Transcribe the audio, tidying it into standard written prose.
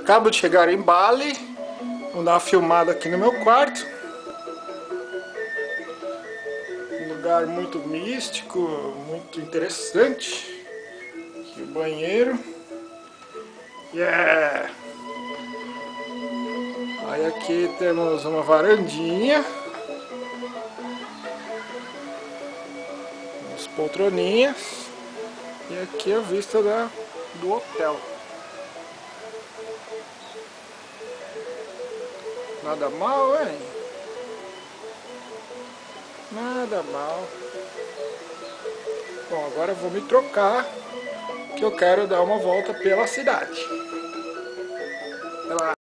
Acabo de chegar em Bali. Vou dar uma filmada aqui no meu quarto. Um lugar muito místico, muito interessante. Aqui o banheiro. Yeah! Aí aqui temos uma varandinha. Umas poltroninhas. E aqui a vista do hotel. Nada mal, hein? Nada mal. Bom, agora eu vou me trocar, que eu quero dar uma volta pela cidade.